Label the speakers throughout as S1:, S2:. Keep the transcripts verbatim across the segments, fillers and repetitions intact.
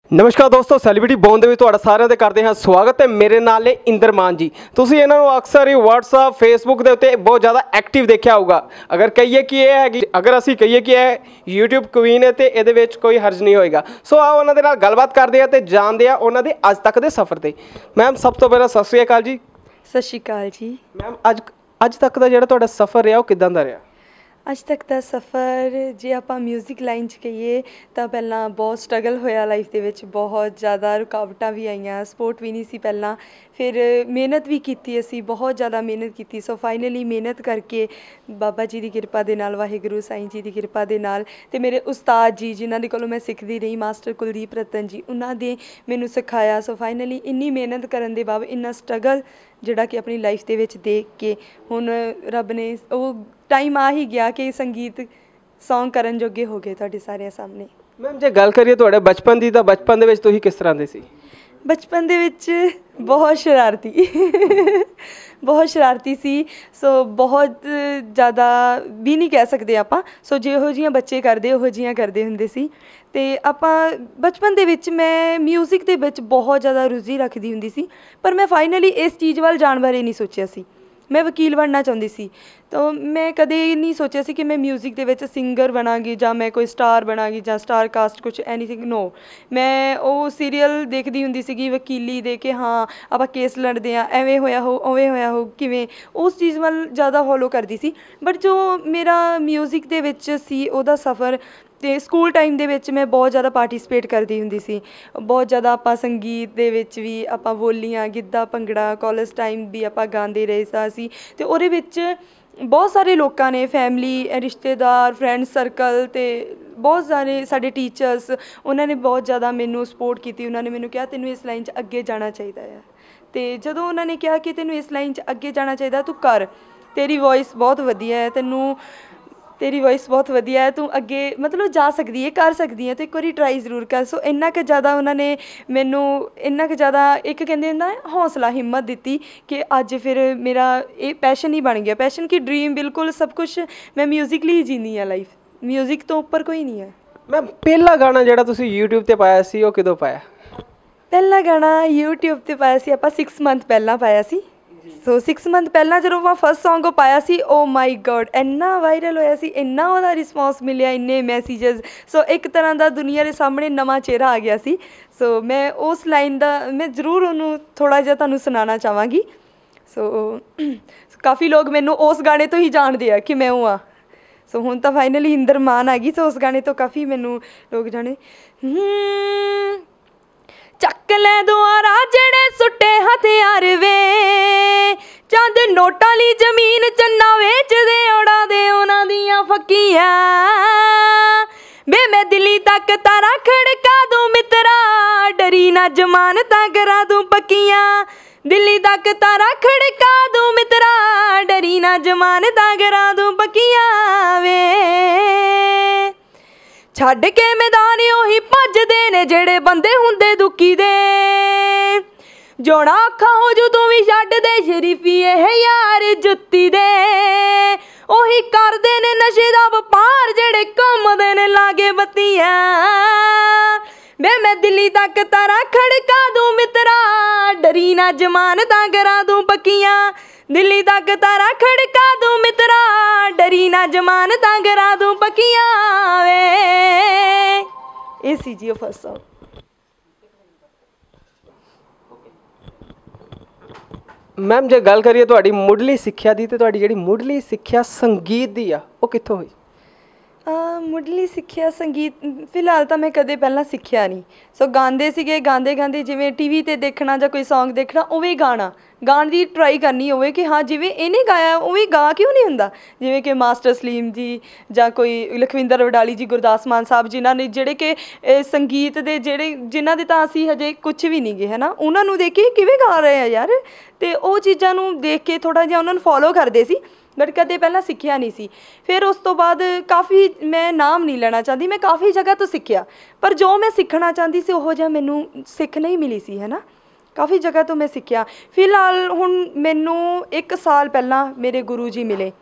S1: नमस्कार दोस्तों, सैलीब्रिटी बॉन दे तुहाडा सारिਆਂ ਦੇ ਕਰਦੇ ਹਾਂ स्वागत है। मेरे नाल ने इंदर मान जी। ਤੁਸੀਂ ਇਹਨਾਂ ਨੂੰ अक्सर ही व्हाट्सएप फेसबुक ਦੇ ਉੱਤੇ बहुत ज़्यादा एक्टिव देखा होगा। अगर कहिए कि ਇਹ ਹੈਗੀ अगर ਅਸੀਂ कहिए कि ਇਹ यूट्यूब क्वीन है तो ਇਹਦੇ ਵਿੱਚ ਕੋਈ ਹਰਜ नहीं होएगा। सो आओ ਉਹਨਾਂ ਦੇ ਨਾਲ ਗੱਲਬਾਤ ਕਰਦੇ ਹਾਂ ਤੇ ਜਾਣਦੇ ਹਾਂ ਉਹਨਾਂ ਦੇ ਅੱਜ ਤੱਕ ਦੇ ਸਫ਼ਰ ਤੇ। ਮੈਮ ਸਭ ਤੋਂ ਪਹਿਲਾਂ ਸਤਿ ਸ਼੍ਰੀ ਅਕਾਲ ਜੀ।
S2: ਸਤਿ ਸ਼੍ਰੀ ਅਕਾਲ ਜੀ।
S1: ਮੈਮ ਅੱਜ ਅੱਜ ਤੱਕ ਦਾ ਜਿਹੜਾ ਤੁਹਾਡਾ ਸਫ਼ਰ ਰਿਹਾ ਉਹ ਕਿਦਾਂ ਦਾ ਰਿਹਾ?
S2: ਅੱਜ ਤੱਕ ਦਾ ਸਫ਼ਰ ਜੇ ਆਪਾਂ ਮਿਊਜ਼ਿਕ ਲਾਈਨ 'ਚ ਕਹੀਏ ਤਾਂ ਪਹਿਲਾਂ ਬਹੁਤ ਸਟਰਗਲ ਹੋਇਆ ਲਾਈਫ ਦੇ ਵਿੱਚ, ਬਹੁਤ ਜ਼ਿਆਦਾ ਰੁਕਾਵਟਾਂ ਵੀ ਆਈਆਂ, ਸਪੋਰਟ ਵੀ ਨਹੀਂ ਸੀ ਪਹਿਲਾਂ, ਫਿਰ ਮਿਹਨਤ ਵੀ ਕੀਤੀ, ਅਸੀਂ ਬਹੁਤ ਜ਼ਿਆਦਾ ਮਿਹਨਤ ਕੀਤੀ। ਸੋ ਫਾਈਨਲੀ ਮਿਹਨਤ ਕਰਕੇ ਬਾਬਾ ਜੀ ਦੀ ਕਿਰਪਾ ਦੇ ਨਾਲ, ਵਾਹਿਗੁਰੂ ਸਾਈਂ ਜੀ ਦੀ ਕਿਰਪਾ ਦੇ ਨਾਲ ਅਤੇ ਮੇਰੇ ਉਸਤਾਦ ਜੀ ਜਿਨ੍ਹਾਂ ਦੇ ਕੋਲੋਂ ਮੈਂ ਸਿੱਖਦੀ ਰਹੀ, ਮਾਸਟਰ ਕੁਲਦੀਪ ਰਤਨ ਜੀ, ਉਹਨਾਂ ਦੇ ਮੈਨੂੰ ਸਿਖਾਇਆ। ਸੋ ਫਾਈਨਲੀ ਇੰਨੀ ਮਿਹਨਤ ਕਰਨ ਦੇ ਬਾਅਦ ਇੰਨਾ ਸਟਰਗਲ ਜਿਹੜਾ ਕਿ ਆਪਣੀ ਲਾਈਫ ਦੇ ਵਿੱਚ ਦੇਖ ਕੇ ਹੁਣ ਰੱਬ ਨੇ ਉਹ टाइम आ ही गया कि संगीत सॉन्ग करन जोगे हो गए तुहाडे सारिਆਂ सामने।
S1: मैम जे गल करिए तुहाडे बचपन दी तां बचपन दे विच तुसीं किस तरह दे सी?
S2: बचपन दे विच बहुत शरारती बहुत शरारती सी। सो बहुत ज़्यादा भी नहीं कह सकते आपां। सो ਜਿਹੋ ਜਿਹੀਆਂ ਬੱਚੇ ਕਰਦੇ ਉਹੋ ਜਿਹੀਆਂ ਕਰਦੇ ਹੁੰਦੇ ਸੀ। ਅਤੇ ਆਪਾਂ ਬਚਪਨ ਦੇ ਵਿੱਚ ਮੈਂ ਮਿਊਜ਼ਿਕ ਦੇ ਵਿੱਚ ਬਹੁਤ ਜ਼ਿਆਦਾ ਰੁਚੀ ਰੱਖਦੀ ਹੁੰਦੀ ਸੀ, ਪਰ ਮੈਂ ਫਾਈਨਲੀ ਇਸ ਚੀਜ਼ ਵੱਲ ਜਾਣ ਬਾਰੇ ਨਹੀਂ ਸੋਚਿਆ ਸੀ। ਮੈਂ ਵਕੀਲ ਬਣਨਾ ਚਾਹੁੰਦੀ ਸੀ, ਤਾਂ ਮੈਂ ਕਦੇ ਨਹੀਂ ਸੋਚਿਆ ਸੀ ਕਿ ਮੈਂ ਮਿਊਜ਼ਿਕ ਦੇ ਵਿੱਚ ਸਿੰਗਰ ਬਣਾਂਗੀ ਜਾਂ ਮੈਂ ਕੋਈ ਸਟਾਰ ਬਣਾਂਗੀ ਜਾਂ ਸਟਾਰ ਕਾਸਟ ਕੁਛ ਐਨੀਥਿੰਗ। ਨੋ, ਮੈਂ ਉਹ ਸੀਰੀਅਲ ਦੇਖਦੀ ਹੁੰਦੀ ਸੀਗੀ ਵਕੀਲੀ ਦੇ ਕਿ ਹਾਂ ਆਪਾਂ ਕੇਸ ਲੜਦੇ ਹਾਂ, ਐਵੇਂ ਹੋਇਆ ਹੋ ਉਵੇਂ ਹੋਇਆ ਹੋ ਕਿਵੇਂ, ਉਸ ਚੀਜ਼ ਵੱਲ ਜ਼ਿਆਦਾ ਫੋਲੋ ਕਰਦੀ ਸੀ। ਬਟ ਜੋ ਮੇਰਾ ਮਿਊਜ਼ਿਕ ਦੇ ਵਿੱਚ ਸੀ ਉਹਦਾ ਸਫ਼ਰ, ਅਤੇ ਸਕੂਲ ਟਾਈਮ ਦੇ ਵਿੱਚ ਮੈਂ ਬਹੁਤ ਜ਼ਿਆਦਾ ਪਾਰਟੀਸਪੇਟ ਕਰਦੀ ਹੁੰਦੀ ਸੀ। ਬਹੁਤ ਜ਼ਿਆਦਾ ਆਪਾਂ ਸੰਗੀਤ ਦੇ ਵਿੱਚ ਵੀ ਆਪਾਂ ਬੋਲੀਆਂ, ਗਿੱਧਾ, ਭੰਗੜਾ, ਕਾਲਜ ਟਾਈਮ ਵੀ ਆਪਾਂ ਗਾਉਂਦੇ ਰਹੇ ਸਾਂ ਅਸੀਂ। ਅਤੇ ਉਹਦੇ ਵਿੱਚ ਬਹੁਤ ਸਾਰੇ ਲੋਕਾਂ ਨੇ, ਫੈਮਿਲੀ, ਰਿਸ਼ਤੇਦਾਰ, ਫਰੈਂਡ ਸਰਕਲ ਅਤੇ ਬਹੁਤ ਸਾਰੇ ਸਾਡੇ ਟੀਚਰਸ, ਉਹਨਾਂ ਨੇ ਬਹੁਤ ਜ਼ਿਆਦਾ ਮੈਨੂੰ ਸਪੋਰਟ ਕੀਤੀ। ਉਹਨਾਂ ਨੇ ਮੈਨੂੰ ਕਿਹਾ ਤੈਨੂੰ ਇਸ ਲਾਈਨ 'ਚ ਅੱਗੇ ਜਾਣਾ ਚਾਹੀਦਾ ਆ। ਅਤੇ ਜਦੋਂ ਉਹਨਾਂ ਨੇ ਕਿਹਾ ਕਿ ਤੈਨੂੰ ਇਸ ਲਾਈਨ 'ਚ ਅੱਗੇ ਜਾਣਾ ਚਾਹੀਦਾ, ਤੂੰ ਕਰ, ਤੇਰੀ ਵੋਇਸ ਬਹੁਤ ਵਧੀਆ ਹੈ, ਤੈਨੂੰ ਤੇਰੀ ਵੋਇਸ ਬਹੁਤ ਵਧੀਆ ਹੈ, ਤੂੰ ਅੱਗੇ ਮਤਲਬ ਜਾ ਸਕਦੀ ਹੈ, ਕਰ ਸਕਦੀ ਹੈ, ਤੂੰ ਇੱਕ ਵਾਰੀ ਟਰਾਈ ਜ਼ਰੂਰ ਕਰ। ਸੋ ਇੰਨਾ ਕੁ ਜ਼ਿਆਦਾ ਉਹਨਾਂ ਨੇ ਮੈਨੂੰ ਇੰਨਾ ਕੁ ਜ਼ਿਆਦਾ ਇੱਕ ਕਹਿੰਦੇ ਹੁੰਦਾ ਹੌਸਲਾ, ਹਿੰਮਤ ਦਿੱਤੀ ਕਿ ਅੱਜ ਫਿਰ ਮੇਰਾ ਇਹ ਪੈਸ਼ਨ ਹੀ ਬਣ ਗਿਆ। ਪੈਸ਼ਨ ਕੀ ਡਰੀਮ, ਬਿਲਕੁਲ ਸਭ ਕੁਛ ਮੈਂ ਮਿਊਜ਼ਿਕ ਲਈ ਜੀਂਦੀ ਹਾਂ ਲਾਈਫ। ਮਿਊਜ਼ਿਕ ਤੋਂ ਉੱਪਰ ਕੋਈ ਨਹੀਂ ਹੈ।
S1: ਮੈਂ ਪਹਿਲਾ ਗਾਣਾ ਜਿਹੜਾ ਤੁਸੀਂ ਯੂਟਿਊਬ 'ਤੇ ਪਾਇਆ ਸੀ ਉਹ ਕਦੋਂ ਪਾਇਆ? ਪਹਿਲਾ
S2: ਗਾਣਾ ਯੂਟਿਊਬ 'ਤੇ ਪਾਇਆ ਸੀ ਆਪਾਂ ਸਿਕਸ ਮੰਥ ਪਹਿਲਾਂ ਪਾਇਆ ਸੀ। ਸੋ ਸਿਕਸ ਮੰਥ ਪਹਿਲਾਂ ਜਦੋਂ ਆਪਾਂ ਫਸਟ ਸੌਂਗ ਉਹ ਪਾਇਆ ਸੀ, ਓ ਮਾਈ ਗੋਡ ਇੰਨਾ ਵਾਇਰਲ ਹੋਇਆ ਸੀ, ਇੰਨਾ ਉਹਦਾ ਰਿਸਪੌਂਸ ਮਿਲਿਆ, ਇੰਨੇ ਮੈਸੇਜਸ। ਸੋ ਇੱਕ ਤਰ੍ਹਾਂ ਦਾ ਦੁਨੀਆ ਦੇ ਸਾਹਮਣੇ ਨਵਾਂ ਚਿਹਰਾ ਆ ਗਿਆ ਸੀ। ਸੋ ਮੈਂ ਉਸ ਲਾਈਨ ਦਾ ਮੈਂ ਜ਼ਰੂਰ ਉਹਨੂੰ ਥੋੜ੍ਹਾ ਜਿਹਾ ਤੁਹਾਨੂੰ ਸੁਣਾਉਣਾ ਚਾਹਾਂਗੀ। ਸੋ ਕਾਫੀ ਲੋਕ ਮੈਨੂੰ ਉਸ ਗਾਣੇ ਤੋਂ ਹੀ ਜਾਣਦੇ ਆ ਕਿ ਮੈਂ ਉਹ ਹਾਂ। ਸੋ ਹੁਣ ਤਾਂ ਫਾਈਨਲੀ ਇੰਦਰ ਮਾਨ ਆ ਗਈ। ਸੋ ਉਸ ਗਾਣੇ ਤੋਂ ਕਾਫੀ ਮੈਨੂੰ ਲੋਕ ਜਾਣੇ। ਚੱਕ ਲੈ ਦੁਆਰਾ ਜਿਹੜੇ ਸੁੱਟੇ ਹਥਿਆਰ ਵੇ, ਚੰਦ ਨੋਟਾਂ ਲਈ ਜ਼ਮੀਨ ਚੰਨਾ ਵੇਚਦੇ ਉਡਾ ਦੇ ਉਹਨਾਂ ਦੀਆਂ ਫੱਕੀਆਂ ਬੇ, ਮੈਂ ਦਿੱਲੀ ਤੱਕ ਤਾਰਾ ਖੜਕਾ ਦੂੰ ਮਿੱਤਰਾ, ਡਰੀ ਨਾ ਜ਼ਮਾਨਤਾਂ ਕਰਾ ਦੂੰ ਪੱਕੀਆਂ। ਦਿੱਲੀ ਤੱਕ ਤਾਰਾ ਖੜਕਾ ਦੂੰ ਮਿੱਤਰਾ, ਡਰੀ ਨਾ ਜ਼ਮਾਨਤਾਂ ਕਰਾ ਦੂੰ ਪੱਕੀਆਂ ਵੇ। ਛੱਡ ਕੇ ਮੈਦਾਨ ਉਹੀ ਭੱਜਦੇ ਨੇ ਜਿਹੜੇ ਬੰਦੇ ਹੁੰਦੇ ਦੁੱਕੀ ਦੇ, ਜੋੜਾ ਅੱਖਾਂ ਹੋ ਜੂ ਤੂੰ ਵੀ ਛੱਡ ਦੇ ਸ਼ਰੀਫੀ ਇਹ ਯਾਰ ਜੁੱਤੀ ਦੇ। ਉਹੀ ਕਰਦੇ ਨੇ ਨਸ਼ੇ ਦਾ ਵਪਾਰ ਜਿਹੜੇ ਘੁੰਮਦੇ ਨੇ ਲਾਗੇ ਬੱਤੀਆਂ ਬੇ, ਮੈਂ ਦਿੱਲੀ ਤੱਕ ਤਾਰਾ ਖੜਕਾ ਦੂੰ ਮਿੱਤਰਾ, ਡਰੀ ਨਾ ਜ਼ਮਾਨਤਾਂ ਕਰਾ ਦੂੰ ਪੱਕੀਆਂ। ਦਿੱਲੀ ਤੱਕ ਤਾਰਾ ਖੜਕਾ ਦੂੰ ਮਿੱਤਰਾ, ਡਰੀ ਨਾ ਜ਼ਮਾਨਤਾਂ ਕਰਾ ਦੂੰ ਪੱਕੀਆਂ ਵੇ। ਇਹ ਸੀ ਜੀ ਉਹ ਫਸਟ ਸੌਂਗ।
S1: ਮੈਮ ਜੇ ਗੱਲ ਕਰੀਏ ਤੁਹਾਡੀ ਮੁੱਢਲੀ ਸਿੱਖਿਆ ਦੀ, ਤੇ ਤੁਹਾਡੀ ਜਿਹੜੀ ਮੁੱਢਲੀ ਸਿੱਖਿਆ ਸੰਗੀਤ ਦੀ ਆ ਉਹ ਕਿੱਥੋਂ ਹੋਈ?
S2: ਮੁੱਢਲੀ ਸਿੱਖਿਆ ਸੰਗੀਤ ਫਿਲਹਾਲ ਤਾਂ ਮੈਂ ਕਦੇ ਪਹਿਲਾਂ ਸਿੱਖਿਆ ਨਹੀਂ। ਸੋ ਗਾਉਂਦੇ ਸੀਗੇ, ਗਾਉਂਦੇ ਗਾਉਂਦੇ ਜਿਵੇਂ ਟੀ ਵੀ 'ਤੇ ਦੇਖਣਾ ਜਾਂ ਕੋਈ ਸੌਂਗ ਦੇਖਣਾ ਉਵੇਂ ਗਾਣਾ ਗਾਉਣ ਦੀ ਟਰਾਈ ਕਰਨੀ ਹੋਵੇ ਕਿ ਹਾਂ ਜਿਵੇਂ ਇਹਨੇ ਗਾਇਆ ਉਵੇਂ ਗਾ ਕਿਉਂ ਨਹੀਂ ਹੁੰਦਾ। ਜਿਵੇਂ ਕਿ ਮਾਸਟਰ ਸਲੀਮ ਜੀ ਜਾਂ ਕੋਈ ਲਖਵਿੰਦਰ ਵਡਾਲੀ ਜੀ, ਗੁਰਦਾਸ ਮਾਨ ਸਾਹਿਬ, ਜਿਨ੍ਹਾਂ ਨੇ ਜਿਹੜੇ ਕਿ ਸੰਗੀਤ ਦੇ ਜਿਹੜੇ ਜਿਨ੍ਹਾਂ ਦੇ ਤਾਂ ਅਸੀਂ ਹਜੇ ਕੁਛ ਵੀ ਨਹੀਂ ਗੇ ਹੈ ਨਾ, ਉਹਨਾਂ ਨੂੰ ਦੇਖ ਕੇ ਕਿਵੇਂ ਗਾ ਰਹੇ ਆ ਯਾਰ। ਅਤੇ ਉਹ ਚੀਜ਼ਾਂ ਨੂੰ ਦੇਖ ਕੇ ਥੋੜ੍ਹਾ ਜਿਹਾ ਉਹਨਾਂ ਨੂੰ ਫੋਲੋ ਕਰਦੇ ਸੀ, ਬਟ ਕਦੇ ਪਹਿਲਾਂ ਸਿੱਖਿਆ ਨਹੀਂ ਸੀ। ਫਿਰ ਉਸ ਤੋਂ ਬਾਅਦ ਕਾਫੀ, ਮੈਂ ਨਾਮ ਨਹੀਂ ਲੈਣਾ ਚਾਹੁੰਦੀ, ਮੈਂ ਕਾਫੀ ਜਗ੍ਹਾ ਤੋਂ ਸਿੱਖਿਆ, ਪਰ ਜੋ ਮੈਂ ਸਿੱਖਣਾ ਚਾਹੁੰਦੀ ਸੀ ਉਹੋ ਜਿਹਾ ਮੈਨੂੰ ਸਿੱਖ ਨਹੀਂ ਮਿਲੀ ਸੀ ਹੈ ਨਾ। ਕਾਫੀ ਜਗ੍ਹਾ ਤੋਂ ਮੈਂ ਸਿੱਖਿਆ। ਫਿਲਹਾਲ ਹੁਣ ਮੈਨੂੰ ਇੱਕ ਸਾਲ ਪਹਿਲਾਂ ਮੇਰੇ ਗੁਰੂ ਜੀ ਮਿਲੇ,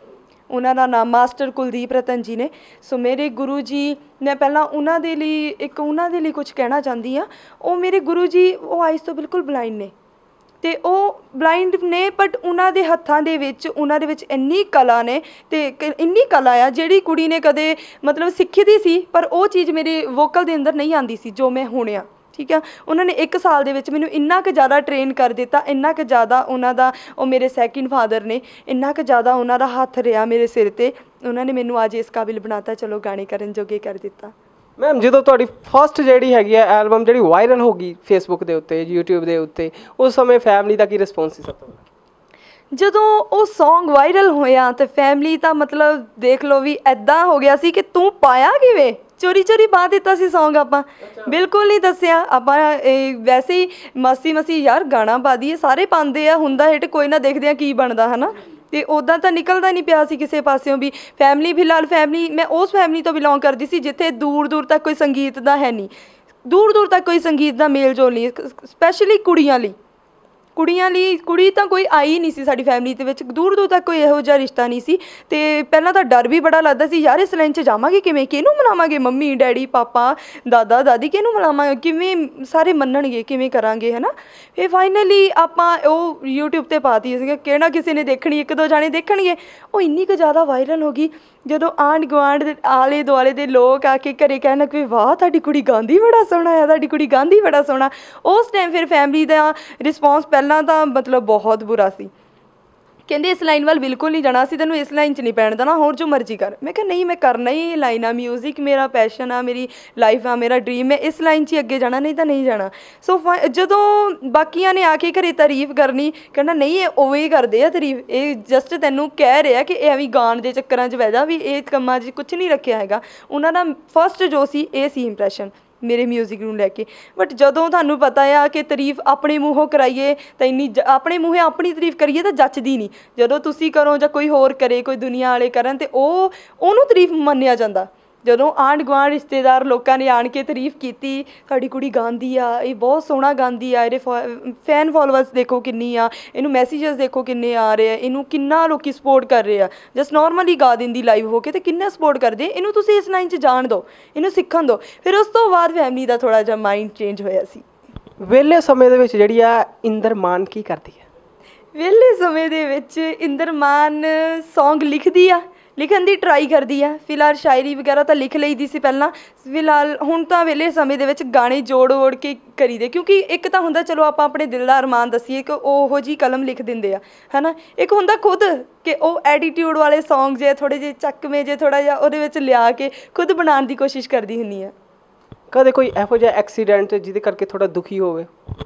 S2: ਉਹਨਾਂ ਦਾ ਨਾਮ ਮਾਸਟਰ ਕੁਲਦੀਪ ਰਤਨ ਜੀ ਨੇ। ਸੋ ਮੇਰੇ ਗੁਰੂ ਜੀ, ਮੈਂ ਪਹਿਲਾਂ ਉਹਨਾਂ ਦੇ ਲਈ ਇੱਕ ਉਹਨਾਂ ਦੇ ਲਈ ਕੁਝ ਕਹਿਣਾ ਚਾਹੁੰਦੀ ਹਾਂ। ਉਹ ਮੇਰੇ ਗੁਰੂ ਜੀ ਉਹ ਆਈਸ ਤੋਂ ਬਿਲਕੁਲ ਬਲਾਈਂਡ ਨੇ, ਅਤੇ ਉਹ ਬਲਾਈਂਡ ਨੇ ਬਟ ਉਹਨਾਂ ਦੇ ਹੱਥਾਂ ਦੇ ਵਿੱਚ ਉਹਨਾਂ ਦੇ ਵਿੱਚ ਇੰਨੀ ਕਲਾ ਨੇ, ਅਤੇ ਇੰਨੀ ਕਲਾ ਆ ਜਿਹੜੀ ਕੁੜੀ ਨੇ ਕਦੇ ਮਤਲਬ ਸਿੱਖੀ ਦੀ ਸੀ, ਪਰ ਉਹ ਚੀਜ਼ ਮੇਰੇ ਵੋਕਲ ਦੇ ਅੰਦਰ ਨਹੀਂ ਆਉਂਦੀ ਸੀ ਜੋ ਮੈਂ ਹੁਣ ਆ। ਠੀਕ ਆ, ਉਹਨਾਂ ਨੇ ਇੱਕ ਸਾਲ ਦੇ ਵਿੱਚ ਮੈਨੂੰ ਇੰਨਾ ਕੁ ਜ਼ਿਆਦਾ ਟ੍ਰੇਨ ਕਰ ਦਿੱਤਾ, ਇੰਨਾ ਕੁ ਜ਼ਿਆਦਾ ਉਹਨਾਂ ਦਾ, ਉਹ ਮੇਰੇ ਸੈਕਿੰਡ ਫਾਦਰ ਨੇ, ਇੰਨਾ ਕੁ ਜ਼ਿਆਦਾ ਉਹਨਾਂ ਦਾ ਹੱਥ ਰਿਹਾ ਮੇਰੇ ਸਿਰ 'ਤੇ। ਉਹਨਾਂ ਨੇ ਮੈਨੂੰ ਅੱਜ ਇਸ ਕਾਬਿਲ ਬਣਾਤਾ, ਚਲੋ ਗਾਣੇ ਕਰਨ ਜੋਗੇ ਕਰ ਦਿੱਤਾ।
S1: ਮੈਮ ਜਦੋਂ ਤੁਹਾਡੀ ਫਸਟ ਜਿਹੜੀ ਹੈਗੀ ਹੈ ਐਲਬਮ ਜਿਹੜੀ ਵਾਇਰਲ ਹੋ ਗਈ ਫੇਸਬੁੱਕ ਦੇ ਉੱਤੇ, ਯੂਟਿਊਬ ਦੇ ਉੱਤੇ, ਉਸ ਸਮੇਂ ਫੈਮਿਲੀ ਦਾ ਕੀ ਰਿਸਪੌਂਸ ਸੀ ਸਭ ਤੋਂ ਪਹਿਲਾਂ?
S2: ਜਦੋਂ ਉਹ ਸੌਂਗ ਵਾਇਰਲ ਹੋਇਆ ਤਾਂ ਫੈਮਿਲੀ ਤਾਂ ਮਤਲਬ ਦੇਖ ਲਓ ਵੀ ਇੱਦਾਂ ਹੋ ਗਿਆ ਸੀ ਕਿ ਤੂੰ ਪਾਇਆ ਕਿਵੇਂ, ਚੋਰੀ ਚੋਰੀ ਪਾ ਦਿੱਤਾ ਸੀ ਸੌਂਗ। ਆਪਾਂ ਬਿਲਕੁਲ ਨਹੀਂ ਦੱਸਿਆ, ਆਪਾਂ ਵੈਸੇ ਹੀ ਮਸੀ ਮਸੀ ਯਾਰ ਗਾਣਾ ਪਾ ਦਈਏ, ਸਾਰੇ ਪਾਉਂਦੇ ਆ, ਹੁੰਦਾ ਹਿੱਟ, ਕੋਈ ਨਾ ਦੇਖਦੇ ਆ ਕੀ ਬਣਦਾ ਹੈ ਨਾ। ਅਤੇ ਉੱਦਾਂ ਤਾਂ ਨਿਕਲਦਾ ਨਹੀਂ ਪਿਆ ਸੀ ਕਿਸੇ ਪਾਸਿਓਂ ਵੀ। ਫੈਮਿਲੀ ਫਿਲਹਾਲ ਫੈਮਿਲੀ ਮੈਂ ਉਸ ਫੈਮਿਲੀ ਤੋਂ ਬਿਲੋਂਗ ਕਰਦੀ ਸੀ ਜਿੱਥੇ ਦੂਰ ਦੂਰ ਤੱਕ ਕੋਈ ਸੰਗੀਤ ਦਾ ਹੈ ਨਹੀਂ, ਦੂਰ ਦੂਰ ਤੱਕ ਕੋਈ ਸੰਗੀਤ ਦਾ ਮੇਲ ਜੋਲ ਨਹੀਂ, ਸਪੈਸ਼ਲੀ ਕੁੜੀਆਂ ਲਈ। ਕੁੜੀਆਂ ਲਈ ਕੁੜੀ ਤਾਂ ਕੋਈ ਆਈ ਨਹੀਂ ਸੀ ਸਾਡੀ ਫੈਮਿਲੀ ਦੇ ਵਿੱਚ, ਦੂਰ ਦੂਰ ਤੱਕ ਕੋਈ ਇਹੋ ਜਿਹਾ ਰਿਸ਼ਤਾ ਨਹੀਂ ਸੀ। ਅਤੇ ਪਹਿਲਾਂ ਤਾਂ ਡਰ ਵੀ ਬੜਾ ਲੱਗਦਾ ਸੀ, ਯਾਰ ਇਸ ਲਾਈਨ 'ਚ ਜਾਵਾਂਗੇ ਕਿਵੇਂ, ਕਿਹਨੂੰ ਮਨਾਵਾਂਗੇ, ਮੰਮੀ ਡੈਡੀ ਪਾਪਾ ਦਾਦਾ ਦਾਦੀ ਕਿਹਨੂੰ ਮਨਾਵਾਂਗੇ, ਕਿਵੇਂ ਸਾਰੇ ਮੰਨਣਗੇ, ਕਿਵੇਂ ਕਰਾਂਗੇ ਹੈ ਨਾ। ਫਿਰ ਫਾਈਨਲੀ ਆਪਾਂ ਉਹ ਯੂਟਿਊਬ 'ਤੇ ਪਾਤੀ ਸੀ, ਕਿਹੜਾ ਕਿਸੇ ਨੇ ਦੇਖਣੀ, ਇੱਕ ਦੋ ਜਾਣੇ ਦੇਖਣਗੇ। ਉਹ ਇੰਨੀ ਕੁ ਜ਼ਿਆਦਾ ਵਾਇਰਲ ਹੋ ਗਈ, ਜਦੋਂ ਆਂਢ ਗੁਆਂਢ ਦੇ ਆਲੇ ਦੁਆਲੇ ਦੇ ਲੋਕ ਆ ਕੇ ਘਰੇ ਕਹਿਣ ਲੱਗ ਪਏ, ਵਾਹ ਤੁਹਾਡੀ ਕੁੜੀ ਗਾਉਂਦੀ ਬੜਾ ਸੋਹਣਾ ਆ, ਤੁਹਾਡੀ ਕੁੜੀ ਗਾਉਂਦੀ ਬੜਾ ਸੋਹਣਾ। ਉਸ ਟਾਈਮ ਫਿਰ ਫੈਮਿਲੀ ਦਾ ਰਿਸਪੌਂਸ ਪਹਿਲਾਂ ਤਾਂ ਮਤਲਬ ਬਹੁਤ ਬੁਰਾ ਸੀ, ਕਹਿੰਦੇ ਇਸ ਲਾਈਨ ਵੱਲ ਬਿਲਕੁਲ ਨਹੀਂ ਜਾਣਾ, ਅਸੀਂ ਤੈਨੂੰ ਇਸ ਲਾਈਨ 'ਚ ਨਹੀਂ ਪੈਣ ਦੇਣਾ, ਹੋਰ ਜੋ ਮਰਜ਼ੀ ਕਰ। ਮੈਂ ਕਿਹਾ ਨਹੀਂ, ਮੈਂ ਕਰਨਾ ਹੀ ਇਹ ਲਾਈਨ ਆ, ਮਿਊਜ਼ਿਕ ਮੇਰਾ ਪੈਸ਼ਨ ਆ, ਮੇਰੀ ਲਾਈਫ ਆ, ਮੇਰਾ ਡਰੀਮ, ਮੈਂ ਇਸ ਲਾਈਨ 'ਚ ਹੀ ਅੱਗੇ ਜਾਣਾ, ਨਹੀਂ ਤਾਂ ਨਹੀਂ ਜਾਣਾ। ਸੋ ਫਾ ਜਦੋਂ ਬਾਕੀਆਂ ਨੇ ਆ ਕੇ ਘਰੇ ਤਾਰੀਫ ਕਰਨੀ, ਕਹਿੰਦਾ ਨਹੀਂ ਇਹ ਉਵੇਂ ਹੀ ਕਰਦੇ ਆ ਤਾਰੀਫ, ਇਹ ਜਸਟ ਤੈਨੂੰ ਕਹਿ ਰਿਹਾ ਕਿ ਇਹ ਐਵੇਂ ਗਾਣ ਦੇ ਚੱਕਰਾਂ 'ਚ ਬਹਿ ਜਾ, ਵੀ ਇਹ ਕੰਮਾਂ 'ਚ ਕੁਛ ਨਹੀਂ ਰੱਖਿਆ ਹੈਗਾ। ਉਹਨਾਂ ਦਾ ਫਸਟ ਜੋ ਸੀ ਇਹ ਸੀ ਇੰਪਰੈਸ਼ਨ ਮੇਰੇ ਮਿਊਜ਼ਿਕ ਨੂੰ ਲੈ ਕੇ। ਬਟ ਜਦੋਂ ਤੁਹਾਨੂੰ ਪਤਾ ਆ ਕਿ ਤਾਰੀਫ ਆਪਣੇ ਮੂੰਹੋਂ ਕਰਾਈਏ ਤਾਂ ਇੰਨੀ ਜ ਆਪਣੇ ਮੂੰਹੋਂ ਆਪਣੀ ਤਾਰੀਫ ਕਰੀਏ ਤਾਂ ਜੱਚਦੀ ਨਹੀਂ, ਜਦੋਂ ਤੁਸੀਂ ਕਰੋ ਜਾਂ ਕੋਈ ਹੋਰ ਕਰੇ, ਕੋਈ ਦੁਨੀਆ ਵਾਲੇ ਕਰਨ, ਅਤੇ ਉਹ ਉਹਨੂੰ ਤਾਰੀਫ ਮੰਨਿਆ ਜਾਂਦਾ। ਜਦੋਂ ਆਂਢ ਗੁਆਂਢ ਰਿਸ਼ਤੇਦਾਰ ਲੋਕਾਂ ਨੇ ਆਣ ਕੇ ਤਾਰੀਫ ਕੀਤੀ, ਸਾਡੀ ਕੁੜੀ ਗਾਉਂਦੀ ਆ, ਇਹ ਬਹੁਤ ਸੋਹਣਾ ਗਾਉਂਦੀ ਆ, ਇਹਦੇ ਫੈਨ ਫੋਲੋਵਰਸ ਦੇਖੋ ਕਿੰਨੀ ਆ, ਇਹਨੂੰ ਮੈਸੇਜਸ ਦੇਖੋ ਕਿੰਨੇ ਆ ਰਹੇ ਆ, ਇਹਨੂੰ ਕਿੰਨਾ ਲੋਕ ਸਪੋਰਟ ਕਰ ਰਹੇ ਆ, ਜਸਟ ਨੋਰਮਲੀ ਗਾ ਦਿੰਦੀ ਲਾਈਵ ਹੋ ਕੇ, ਅਤੇ ਕਿੰਨਾ ਸਪੋਰਟ ਕਰਦੇ, ਇਹਨੂੰ ਤੁਸੀਂ ਇਸ ਲਾਈਨ 'ਚ ਜਾਣ ਦਿਓ, ਇਹਨੂੰ ਸਿੱਖਣ ਦਿਓ। ਫਿਰ ਉਸ ਤੋਂ ਬਾਅਦ ਫੈਮਿਲੀ ਦਾ ਥੋੜ੍ਹਾ ਜਿਹਾ ਮਾਈਂਡ ਚੇਂਜ ਹੋਇਆ ਸੀ।
S1: ਵਿਹਲੇ ਸਮੇਂ ਦੇ ਵਿੱਚ ਜਿਹੜੀ ਆ ਇੰਦਰ ਮਾਨ ਕੀ ਕਰਦੀ ਹੈ?
S2: ਵਿਹਲੇ ਸਮੇਂ ਦੇ ਵਿੱਚ ਇੰਦਰ ਮਾਨ ਸੌਂਗ ਲਿਖਦੀ ਆ, ਲਿਖਣ ਦੀ ਟਰਾਈ ਕਰਦੀ ਆ। ਫਿਲਹਾਲ ਸ਼ਾਇਰੀ ਵਗੈਰਾ ਤਾਂ ਲਿਖ ਲਈ ਦੀ ਸੀ ਪਹਿਲਾਂ, ਫਿਲਹਾਲ ਹੁਣ ਤਾਂ ਵਿਹਲੇ ਸਮੇਂ ਦੇ ਵਿੱਚ ਗਾਣੇ ਜੋੜ ਓੜ ਕੇ ਕਰੀਦੇ, ਕਿਉਂਕਿ ਇੱਕ ਤਾਂ ਹੁੰਦਾ ਚਲੋ ਆਪਾਂ ਆਪਣੇ ਦਿਲ ਦਾ ਅਰਮਾਨ ਦੱਸੀਏ ਕਿ ਉਹੋ ਜਿਹੀ ਕਲਮ ਲਿਖ ਦਿੰਦੇ ਆ ਹੈ ਨਾ, ਇੱਕ ਹੁੰਦਾ ਖੁਦ ਕਿ ਉਹ ਐਟੀਟਿਊਡ ਵਾਲੇ ਸੌਂਗ ਜੇ ਥੋੜ੍ਹੇ ਜਿਹੇ ਚੱਕਵੇਂ ਜੇ ਥੋੜ੍ਹਾ ਜਿਹਾ ਉਹਦੇ ਵਿੱਚ ਲਿਆ ਕੇ ਖੁਦ ਬਣਾਉਣ ਦੀ ਕੋਸ਼ਿਸ਼ ਕਰਦੀ ਹੁੰਦੀ ਆ।
S1: ਕਦੇ ਕੋਈ ਇਹੋ ਜਿਹਾ ਐਕਸੀਡੈਂਟ ਜਿਹਦੇ ਕਰਕੇ ਥੋੜ੍ਹਾ ਦੁਖੀ ਹੋਵੇ?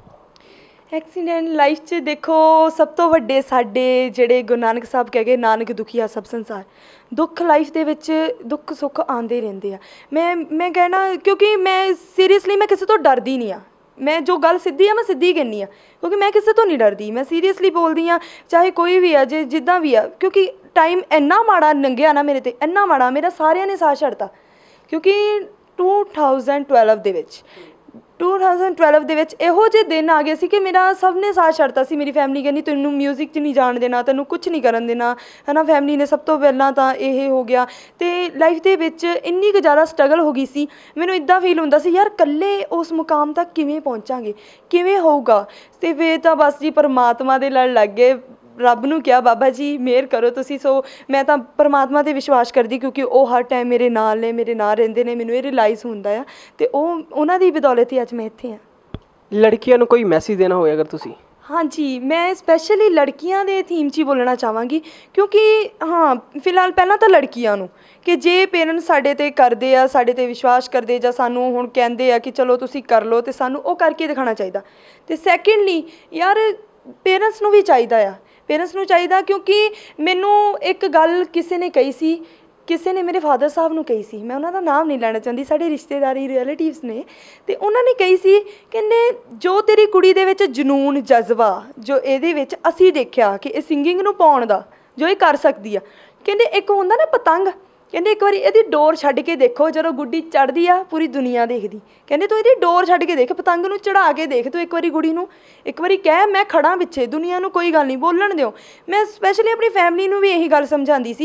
S2: ਐਕਸੀਡੈਂਟ ਲਾਈਫ 'ਚ ਦੇਖੋ, ਸਭ ਤੋਂ ਵੱਡੇ ਸਾਡੇ ਜਿਹੜੇ ਗੁਰੂ ਨਾਨਕ ਸਾਹਿਬ ਕਹਿ ਗਏ, ਨਾਨਕ ਦੁਖੀਆ ਸਭ ਸੰਸਾਰ। ਦੁੱਖ ਲਾਈਫ ਦੇ ਵਿੱਚ ਦੁੱਖ ਸੁੱਖ ਆਉਂਦੇ ਰਹਿੰਦੇ ਆ। ਮੈਂ ਮੈਂ ਕਹਿਣਾ, ਕਿਉਂਕਿ ਮੈਂ ਸੀਰੀਅਸਲੀ ਮੈਂ ਕਿਸੇ ਤੋਂ ਡਰਦੀ ਨਹੀਂ ਆ, ਮੈਂ ਜੋ ਗੱਲ ਸਿੱਧੀ ਆ ਮੈਂ ਸਿੱਧੀ ਕਹਿੰਦੀ ਆ, ਕਿਉਂਕਿ ਮੈਂ ਕਿਸੇ ਤੋਂ ਨਹੀਂ ਡਰਦੀ, ਮੈਂ ਸੀਰੀਅਸਲੀ ਬੋਲਦੀ ਹਾਂ, ਚਾਹੇ ਕੋਈ ਵੀ ਆ, ਜੇ ਜਿੱਦਾਂ ਵੀ ਆ। ਕਿਉਂਕਿ ਟਾਈਮ ਇੰਨਾ ਮਾੜਾ ਲੰਘਿਆ ਨਾ ਮੇਰੇ 'ਤੇ, ਇੰਨਾ ਮਾੜਾ, ਮੇਰਾ ਸਾਰਿਆਂ ਨੇ ਸਾਥ ਛੱਡਤਾ। ਕਿਉਂਕਿ ਟੂ ਥਾਊਜ਼ੈਂਡ ਟਵੈਲਵ ਦੇ ਵਿੱਚ ਟੂ ਥਾਊਜ਼ੈਂਡ ਟਵੈਲਵ ਦੇ ਵਿੱਚ ਇਹੋ ਜਿਹੇ ਦਿਨ ਆ ਗਏ ਸੀ ਕਿ ਮੇਰਾ ਸਭ ਨੇ ਸਾਥ ਛੱਡਤਾ ਸੀ। ਮੇਰੀ ਫੈਮਿਲੀ ਕਹਿੰਦੀ ਤੈਨੂੰ ਮਿਊਜ਼ਿਕ 'ਚ ਨਹੀਂ ਜਾਣ ਦੇਣਾ, ਤੈਨੂੰ ਕੁਛ ਨਹੀਂ ਕਰਨ ਦੇਣਾ ਹੈ ਨਾ। ਫੈਮਿਲੀ ਨੇ ਸਭ ਤੋਂ ਪਹਿਲਾਂ ਤਾਂ ਇਹ ਹੋ ਗਿਆ, ਅਤੇ ਲਾਈਫ ਦੇ ਵਿੱਚ ਇੰਨੀ ਕੁ ਜ਼ਿਆਦਾ ਸਟਰਗਲ ਹੋ ਗਈ ਸੀ, ਮੈਨੂੰ ਇੱਦਾਂ ਫੀਲ ਹੁੰਦਾ ਸੀ ਯਾਰ ਇਕੱਲੇ ਉਸ ਮੁਕਾਮ ਤੱਕ ਕਿਵੇਂ ਪਹੁੰਚਾਂਗੇ, ਕਿਵੇਂ ਹੋਊਗਾ। ਅਤੇ ਫਿਰ ਤਾਂ ਬਸ ਜੀ ਪਰਮਾਤਮਾ ਦੇ ਲੜ ਲੱਗ ਗਏ, ਰੱਬ ਨੂੰ ਕਿਹਾ ਬਾਬਾ ਜੀ ਮਿਹਰ ਕਰੋ ਤੁਸੀਂ। ਸੋ ਮੈਂ ਤਾਂ ਪਰਮਾਤਮਾ 'ਤੇ ਵਿਸ਼ਵਾਸ ਕਰਦੀ, ਕਿਉਂਕਿ ਉਹ ਹਰ ਟਾਈਮ ਮੇਰੇ ਨਾਲ ਨੇ, ਮੇਰੇ ਨਾਲ ਰਹਿੰਦੇ ਨੇ, ਮੈਨੂੰ ਇਹ ਰਿਲਾਈਜ਼ ਹੁੰਦਾ ਆ, ਅਤੇ ਉਹ ਉਹਨਾਂ ਦੀ ਬਦੌਲਤ ਹੀ ਅੱਜ ਮੈਂ ਇੱਥੇ ਹਾਂ।
S1: ਲੜਕੀਆਂ ਨੂੰ ਕੋਈ ਮੈਸੇਜ ਦੇਣਾ ਹੋਵੇ ਅਗਰ ਤੁਸੀਂ?
S2: ਹਾਂਜੀ, ਮੈਂ ਸਪੈਸ਼ਲੀ ਲੜਕੀਆਂ ਦੇ ਥੀਮ 'ਚ ਹੀ ਬੋਲਣਾ ਚਾਹਾਂਗੀ, ਕਿਉਂਕਿ ਹਾਂ ਫਿਲਹਾਲ ਪਹਿਲਾਂ ਤਾਂ ਲੜਕੀਆਂ ਨੂੰ ਕਿ ਜੇ ਪੇਰੈਂਟਸ ਸਾਡੇ 'ਤੇ ਕਰਦੇ ਆ, ਸਾਡੇ 'ਤੇ ਵਿਸ਼ਵਾਸ ਕਰਦੇ, ਜਾਂ ਸਾਨੂੰ ਹੁਣ ਕਹਿੰਦੇ ਆ ਕਿ ਚਲੋ ਤੁਸੀਂ ਕਰ ਲਓ, ਅਤੇ ਸਾਨੂੰ ਉਹ ਕਰਕੇ ਦਿਖਾਉਣਾ ਚਾਹੀਦਾ। ਅਤੇ ਸੈਕਿੰਡਲੀ ਯਾਰ ਪੇਰੈਂਟਸ ਨੂੰ ਵੀ ਚਾਹੀਦਾ ਆ, ਪੇਰੈਂਟਸ ਨੂੰ ਚਾਹੀਦਾ, ਕਿਉਂਕਿ ਮੈਨੂੰ ਇੱਕ ਗੱਲ ਕਿਸੇ ਨੇ ਕਹੀ ਸੀ, ਕਿਸੇ ਨੇ ਮੇਰੇ ਫਾਦਰ ਸਾਹਿਬ ਨੂੰ ਕਹੀ ਸੀ, ਮੈਂ ਉਹਨਾਂ ਦਾ ਨਾਮ ਨਹੀਂ ਲੈਣਾ ਚਾਹੁੰਦੀ, ਸਾਡੇ ਰਿਸ਼ਤੇਦਾਰੀ ਰਿਲੇਟਿਵਸ ਨੇ, ਅਤੇ ਉਹਨਾਂ ਨੇ ਕਹੀ ਸੀ, ਕਹਿੰਦੇ ਜੋ ਤੇਰੀ ਕੁੜੀ ਦੇ ਵਿੱਚ ਜਨੂਨ ਜਜ਼ਬਾ ਜੋ ਇਹਦੇ ਵਿੱਚ ਅਸੀਂ ਦੇਖਿਆ ਕਿ ਇਹ ਸਿੰਗਿੰਗ ਨੂੰ ਪਾਉਣ ਦਾ ਜੋ ਇਹ ਕਰ ਸਕਦੀ ਆ, ਕਹਿੰਦੇ ਇੱਕ ਹੁੰਦਾ ਨਾ ਪਤੰਗ, ਕਹਿੰਦੇ ਇੱਕ ਵਾਰੀ ਇਹਦੀ ਡੋਰ ਛੱਡ ਕੇ ਦੇਖੋ, ਜਦੋਂ ਗੁੱਡੀ ਚੜ੍ਹਦੀ ਆ ਪੂਰੀ ਦੁਨੀਆ ਦੇਖਦੀ, ਕਹਿੰਦੇ ਤੂੰ ਇਹਦੀ ਡੋਰ ਛੱਡ ਕੇ ਦੇਖ, ਪਤੰਗ ਨੂੰ ਚੜ੍ਹਾ ਕੇ ਦੇਖ ਤੂੰ ਇੱਕ ਵਾਰੀ ਗੁੱਡੀ ਨੂੰ, ਇੱਕ ਵਾਰੀ ਕਹਿ ਮੈਂ ਖੜਾਂ ਪਿੱਛੇ, ਦੁਨੀਆ ਨੂੰ ਕੋਈ ਗੱਲ ਨਹੀਂ ਬੋਲਣ ਦਿਓ। ਮੈਂ ਸਪੈਸ਼ਲੀ ਆਪਣੀ ਫੈਮਿਲੀ ਨੂੰ ਵੀ ਇਹੀ ਗੱਲ ਸਮਝਾਉਂਦੀ ਸੀ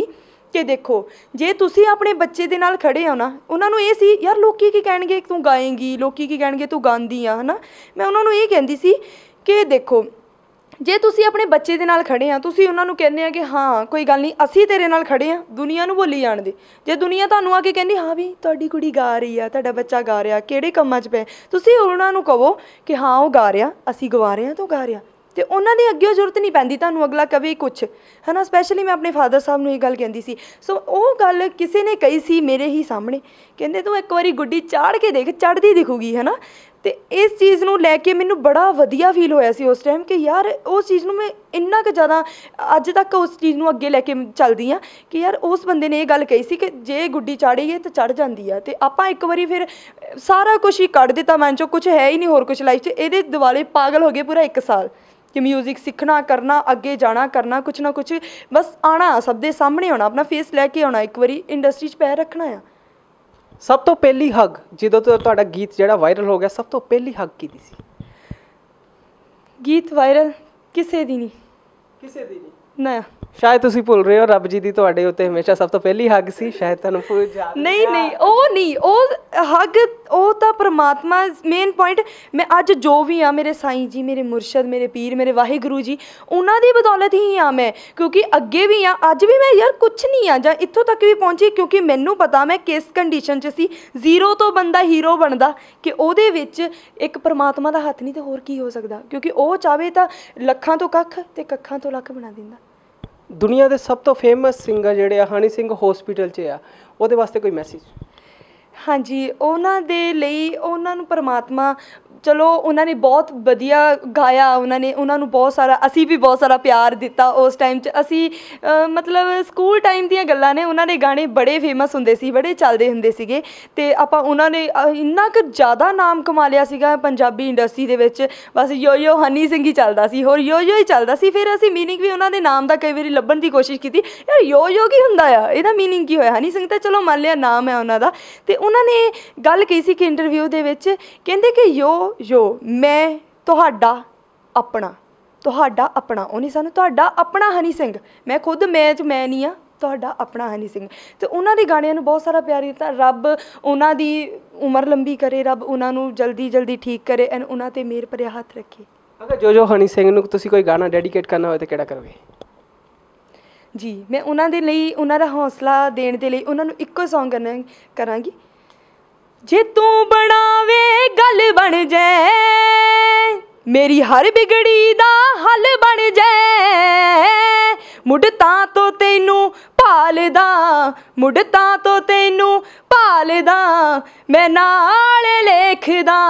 S2: कि देखो जे तुसी अपने बच्चे दे नाल खड़े हो ना, उन्होंने ये सी यार लोकी की कहणगे तू गाएंगी, लोकी की कहणगे तू गांदी आ, है ना। मैं उन्होंने ये कहती सी कि देखो जे तुसी अपने बच्चे दे नाल खड़े आ, तुसी उन्होंने कहने आ कि हाँ कोई गल नहीं असी तेरे नाल खड़े आ, दुनिया नूं बोली जाण दे। जे दुनिया तुहानूं आके कहंदी हाँ भी तुहाडी कुड़ी गा रही आ, तुहाडा बच्चा गा रहा, किहड़े कम्मां च पे, तुसी उन्हां नूं कहो कि हाँ वो गा रहा, असी गवा रहे तो गा रहा, तो उन्होंने अगे जरूरत नहीं पैंदी तुहानूं अगला कवे कुछ, है ना। स्पैशली मैं अपने फादर साहब नूं ये गल कहंदी सी। सो वो गल किसी ने कही सी मेरे ही सामने, कहंदे तूं एक बारी गुड्डी चाढ़ के देख, चढ़दी दिखूगी, है ना। तो इस चीज़ नूं लैके मैनूं बड़ा वधिया फील होया सी उस टाइम कि यार उस चीज़ नूं मैं इन्ना क ज़्यादा अज तक उस चीज़ नूं अगे लैके चलदी हाँ कि यार उस बंदे ने ये गल कही सी कि जे गुड्डी चाढ़ीए तो चढ़ जाती है। तो आपां एक बारी फिर सारा कुछ ही कढ़ दिता मन चों, कुछ है ही नहीं होर कुछ लाइफ च, इहदे दिवाले पागल हो गए पूरा एक साल कि म्यूजिक सीखना, करना, अगे जाना, करना कुछ ना कुछ, बस आना सब दे सामने आना, अपना फेस लैके आना, एक बारी इंडस्ट्री च पैर रखना आ।
S1: सब तो पहली हग जो तो तुहाडा गीत जिहड़ा वायरल हो गया, सब तो पहली हग किहदी सी?
S2: गीत वायरल किसे दी नहीं,
S1: किसे दी नहीं
S2: ना,
S1: शायद तुसी भुल रहे हो, रब जी दी तुहाडे उत्ते हमेशा सब तो पहली हग सी, शायद तुहानूं भुल जा
S2: नहीं नहीं वो नहीं, वो हग वो तो परमात्मा मेन पॉइंट। मैं अज जो भी हाँ मेरे साईं जी, मेरे मुरशद, मेरे पीर, मेरे वाहिगुरू जी, उन्हां दी बदौलत ही हाँ मैं, क्योंकि अगे भी हाँ अज भी मैं यार कुछ नहीं हाँ, जां इत्थों तक भी पहुँची क्योंकि मैनूं पता मैं किस कंडीशन च सी। जीरो तो बंदा हीरो बनदा कि उहदे विच एक परमात्मा दा हत्थ नहीं तो होर की हो सकदा, क्योंकि वो चाहे तो लखां तो कख ते कखां तो लख बना दिंदा।
S1: दुनिया के सब तो फेमस सिंगर जिहड़े आ हनी सिंह हॉस्पिटल च आ, ਉਹਦੇ वास्ते कोई मैसेज?
S2: हाँ जी, उन्हां दे लई उन्हां नूं परमात्मा चलो उन्होंने बहुत वधिया गाया, उन्होंने उन्होंने बहुत सारा असी भी बहुत सारा प्यार दिता उस टाइम च। असी मतलब स्कूल टाइम दियां गल्लां ने, उन्होंने गाने बड़े फेमस हुंदे सी, बड़े चलदे हुंदे सीगे ते आपां उन्होंने इन्ना क ज़्यादा नाम कमा लिया सीगा पंजाबी इंडस्ट्री दे विच, बस यो यो हनी सिंह ही चलदा सी, होर यो यो ही चलदा सी। फिर असी मीनिंग भी उन्होंने नाम दा कई वारी लभण दी कोशिश कीती, यार यो यो की हुंदा आ, इहदा मीनिंग की होया? हनी सिंह तो चलो मान लिया नाम है उन्हां दा, ते उन्होंने गल कही सी कि इंटरव्यू दे विच कहंदे कि यो यो मैं तुहाडा अपना, तुहाडा अपना, उन्हें सानू तुहाडा अपना हनी सिंह, मैं खुद मैं च मैं नहीं हाँ, तुहाडा अपना हनी सिंह। तो उन्होंने गाणियां नूं बहुत सारा प्यार दिता। रब उन्हां दी उम्र लंबी करे, रब उन्हां नूं जल्दी जल्दी ठीक करे एंड उन्हां ते मेहर भरिया हथ रखे।
S1: अगर जो जो हनी सिंह नूं तुसीं कोई गाना डेडिकेट करना होए तो किहड़ा करोगे?
S2: जी मैं उन्हां दे लई, उन्हां दा हौसला देण दे लई उन्हां नूं इक्को सॉन्ग करना करांगी, जे तू बनावे गल बन जाए, मेरी हर बिगड़ी दा हल बन जाए, मुड़ता तो तेनू भालदा, मुड़ता तो तेनू भालदा, मैं नाल लेखदा,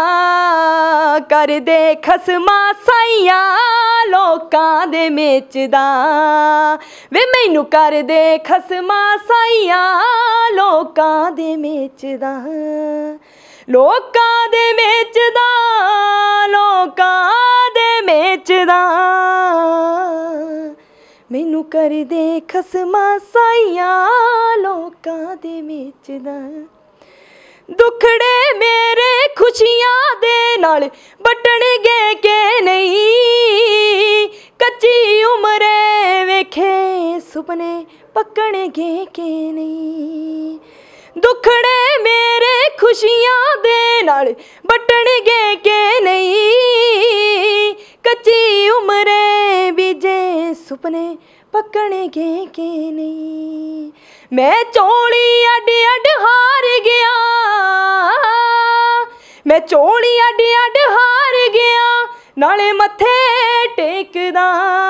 S2: कर दे खसमा साइयां लोकां दे मेचदा, वे मैनू कर दे खसमा साइयां लोकां दे मेचदा, लोकां दे मेचदा, लोकां दे मेचदा, मैनू कर दे खसमा साइयां लोकां दे मेचदा, दुखड़े मेरे खुशियां दे नाल बटणगे के नहीं, कच्ची उमरे वेखे सुपने पक्कणगे के नहीं, दुखड़े मेरे खुशियां दे नाल बटणगे के नहीं, कच्ची उमरे बीजे सुपने पक्कणगे के नहीं, मैं चोली अड अड हार गया, मैं चोली अड अड हार गया, नाले मत्थे टेकदा,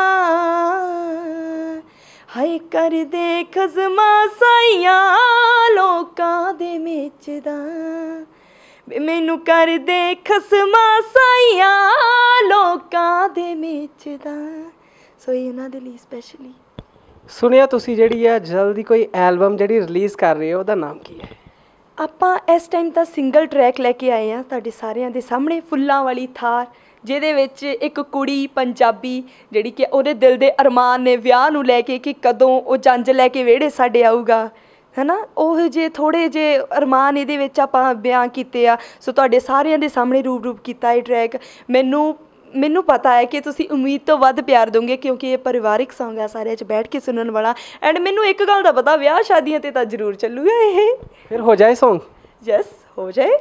S2: हाय कर दे खसमा साइयां लोकां दे मेचदा, मैनू कर दे खसमा साइयां लोकां दे मेचदा। सो ये उन्हां दे लई स्पैशली।
S1: सुनिया तुसी जिहड़ी है जल्दी कोई एल्बम जिहड़ी रिलीज़ कर रहे हो, ਉਹਦਾ नाम की है?
S2: ਆਪਾਂ ਇਸ ਟਾਈਮ ਤਾਂ ਸਿੰਗਲ ਟਰੈਕ ਲੈ ਕੇ ਆਏ ਆ ਤੁਹਾਡੇ ਸਾਰਿਆਂ ਦੇ ਸਾਹਮਣੇ, ਫੁੱਲਾਂ ਵਾਲੀ ਥਾਰ, ਜਿਹਦੇ ਵਿੱਚ ਇੱਕ ਕੁੜੀ ਪੰਜਾਬੀ ਜਿਹੜੀ ਕਿ ਉਹਦੇ ਦਿਲ ਦੇ ਅਰਮਾਨ ਨੇ ਵਿਆਹ ਨੂੰ ਲੈ ਕੇ ਕਿ ਕਦੋਂ ਉਹ ਜੰਜ ਲੈ ਕੇ ਵਿਹੜੇ ਸਾਡੇ ਆਊਗਾ, ਹੈ ਨਾ, ਉਹ ਜਿਹੇ ਥੋੜ੍ਹੇ ਜਿਹੇ ਅਰਮਾਨ ਇਹਦੇ ਵਿੱਚ ਆਪਾਂ ਬਿਆਨ ਕੀਤੇ ਆ। ਸੋ ਤੁਹਾਡੇ ਸਾਰਿਆਂ ਦੇ ਸਾਹਮਣੇ ਰੂਪ ਰੂਪ ਕੀਤਾ ਇਹ ਟਰੈਕ। ਮੈਨੂੰ ਮੈਨੂੰ ਪਤਾ ਹੈ ਕਿ ਤੁਸੀਂ ਉਮੀਦ ਤੋਂ ਵੱਧ ਪਿਆਰ ਦੋਗੇ ਕਿਉਂਕਿ ਇਹ ਪਰਿਵਾਰਿਕ ਸੌਂਗ ਹੈ, ਸਾਰਿਆਂ 'ਚ ਬੈਠ ਕੇ ਸੁਣਨ ਵਾਲਾ। ਐਂਡ ਮੈਨੂੰ ਇੱਕ ਗੱਲ ਦਾ ਪਤਾ, ਵਿਆਹ ਸ਼ਾਦੀਆਂ 'ਤੇ ਤਾਂ ਜ਼ਰੂਰ ਚੱਲੂਗਾ ਇਹ।
S1: ਫਿਰ ਹੋ ਜਾਏ ਸੌਂਗ?
S2: ਯੈਸ ਹੋ ਜਾਏ।